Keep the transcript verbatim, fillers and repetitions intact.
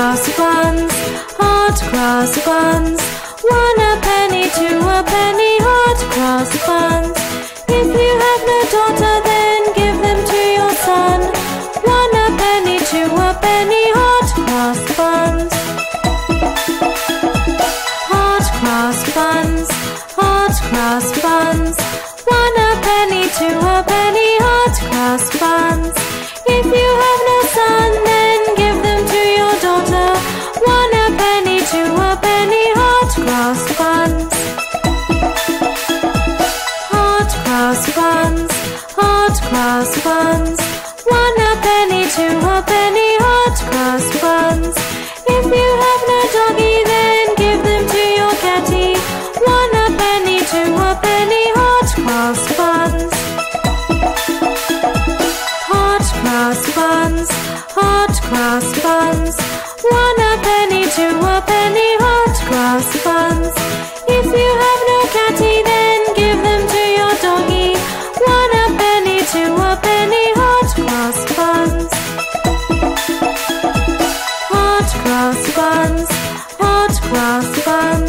cross buns, hot cross buns. One a penny, two a penny, hot cross buns. If you have no daughter, then give them to your son. One a penny, two a penny, hot cross buns. Hot cross buns, hot cross buns. One a penny, two a penny, hot cross buns. If you have no son, then give them to your daughter. One a penny, two a penny, hot cross buns. Hot cross buns, hot cross buns. One a penny, two a penny, hot cross buns. If you have no doggy, then give them to your catty. One a penny, two a penny, hot cross buns. Hot cross buns, hot cross buns. One a penny, two a penny, hot cross buns. If you have no catty, then give them to your doggy. One a penny, two a penny, hot cross buns. Hot cross buns, hot cross buns.